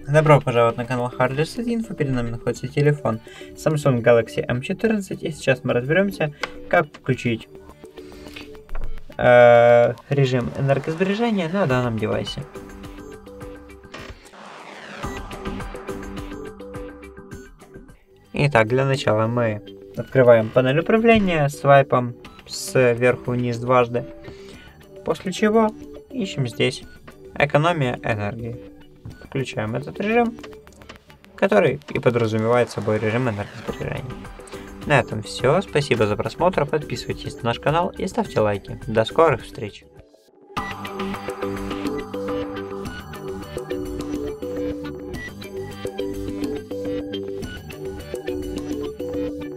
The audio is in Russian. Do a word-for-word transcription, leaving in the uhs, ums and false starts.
Добро пожаловать на канал Hardest Info. Перед нами находится телефон Samsung Galaxy эм четырнадцать, и сейчас мы разберемся, как включить э, режим энергосбережения на данном девайсе. Итак, для начала мы открываем панель управления свайпом сверху вниз дважды, после чего ищем здесь экономия энергии. Включаем этот режим, который и подразумевает собой режим энергосбережения. На этом все. Спасибо за просмотр. Подписывайтесь на наш канал и ставьте лайки. До скорых встреч!